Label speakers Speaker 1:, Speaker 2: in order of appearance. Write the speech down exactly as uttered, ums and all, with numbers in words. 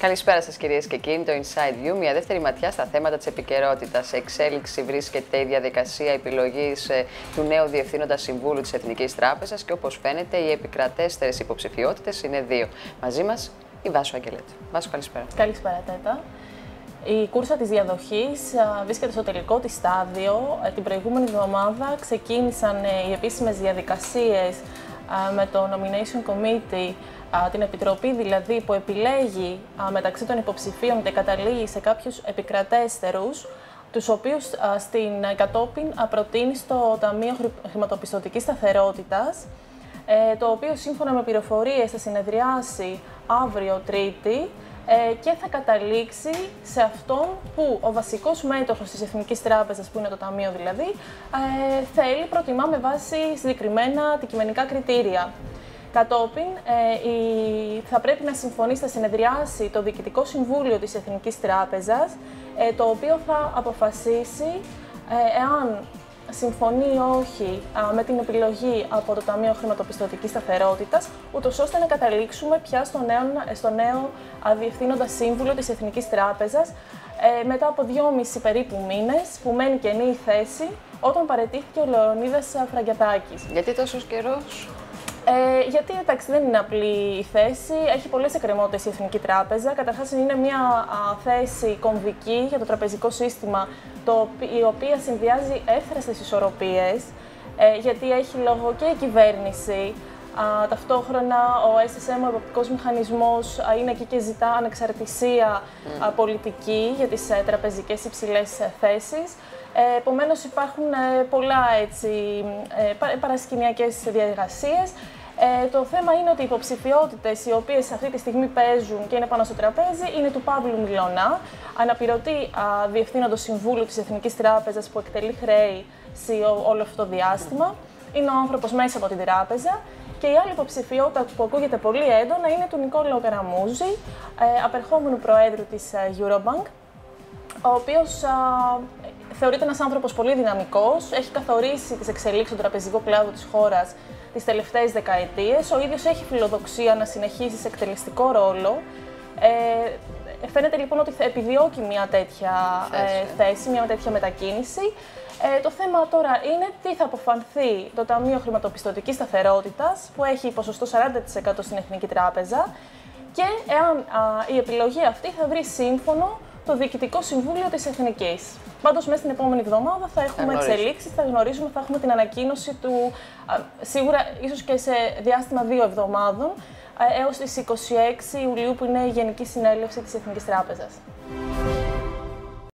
Speaker 1: Καλησπέρα σας κυρίες και κύριοι, το Inside View, μια δεύτερη ματιά στα θέματα της επικαιρότητας. Σε εξέλιξη βρίσκεται η διαδικασία επιλογής του νέου Διευθύνοντα Συμβούλου της Εθνικής Τράπεζας και όπως φαίνεται οι επικρατέστερες υποψηφιότητες είναι δύο. Μαζί μας η Βάσο Αγγελέτου. Βάσο, καλησπέρα.
Speaker 2: Καλησπέρα, Τέτα. Η κούρσα της διαδοχής βρίσκεται στο τελικό της στάδιο. Την προηγούμενη εβδομάδα ξεκίνησαν οι επίσημες διαδικασίες με το Nomination Committee, την επιτροπή δηλαδή που επιλέγει μεταξύ των υποψηφίων και καταλήγει σε κάποιους επικρατέστερους, τους οποίους στην κατόπιν προτείνει στο Ταμείο Χρηματοπιστωτικής Σταθερότητας, το οποίο σύμφωνα με πληροφορίες θα συνεδριάσει αύριο Τρίτη και θα καταλήξει σε αυτόν που ο βασικός μέτοχος της Εθνικής Τράπεζας, που είναι το Ταμείο δηλαδή, θέλει, προτιμά με βάση συγκεκριμένα αντικειμενικά κριτήρια. Κατόπιν, ε, η, θα πρέπει να συμφωνήσει, θα συνεδριάσει το Διοικητικό Συμβούλιο της Εθνικής Τράπεζας, ε, το οποίο θα αποφασίσει ε, εάν συμφωνεί ή όχι α, με την επιλογή από το Ταμείο Χρηματοπιστωτικής Σταθερότητας, ούτως ώστε να καταλήξουμε πια στο νέο, στο νέο α, Διευθύνοντα Σύμβουλο της Εθνικής Τράπεζας, ε, μετά από δυόμισι περίπου μήνες που μένει κενή η θέση όταν παραιτήθηκε ο Λεωνίδας Φραγκιατάκης.
Speaker 1: Γιατί τόσος καιρός?
Speaker 2: Ε, γιατί εντάξει, δεν είναι απλή η θέση, έχει πολλές εκκρεμότητες η Εθνική Τράπεζα. Καταρχάς, είναι μια α, θέση κομβική για το τραπεζικό σύστημα, το, η οποία συνδυάζει εύθραστες ισορροπίες, ε, γιατί έχει λόγο και η κυβέρνηση. Α, ταυτόχρονα, ο ες ες εμ, ο Εποπτικός Μηχανισμός, α, είναι εκεί και ζητά ανεξαρτησία mm. α, πολιτική για τις α, τραπεζικές υψηλές α, θέσεις. Ε, επομένως, υπάρχουν ε, πολλά έτσι, ε, παρασκηνιακές διαδικασίες. Ε, το θέμα είναι ότι οι υποψηφιότητες οι οποίες αυτή τη στιγμή παίζουν και είναι πάνω στο τραπέζι είναι του Παύλου Μιλωνά, αναπληρωτή α, Διευθύνοντος Συμβούλου της Εθνικής Τράπεζας που εκτελεί χρέη σε όλο αυτό το διάστημα. Είναι ο άνθρωπος μέσα από την τράπεζα. Και η άλλη υποψηφιότητα που ακούγεται πολύ έντονα είναι του Νικόλαου Καραμούζη, ε, απερχόμενου Προέδρου της Eurobank, ο οποίος α, θεωρείται ένας άνθρωπος πολύ δυναμικός, έχει καθορίσει τις εξελίξεις στον τραπεζικό κλάδο της χώρας τις τελευταίες δεκαετίες. Ο ίδιος έχει φιλοδοξία να συνεχίσει σε εκτελεστικό ρόλο. Ε, φαίνεται λοιπόν ότι θα επιδιώκει μια τέτοια ε, θέση, μια τέτοια μετακίνηση. Ε, το θέμα τώρα είναι τι θα αποφανθεί το Ταμείο Χρηματοπιστωτικής Σταθερότητας, που έχει ποσοστό σαράντα τοις εκατό στην Εθνική Τράπεζα, και εάν α, η επιλογή αυτή θα βρει σύμφωνο το Διοικητικό Συμβούλιο της Εθνικής. Πάντως, μέσα στην επόμενη εβδομάδα θα έχουμε εξελίξεις, θα γνωρίζουμε, θα έχουμε την ανακοίνωση του, α, σίγουρα ίσως και σε διάστημα δύο εβδομάδων, α, έως τις είκοσι έξι Ιουλίου, που είναι η Γενική Συνέλευση της Εθνικής Τράπεζας.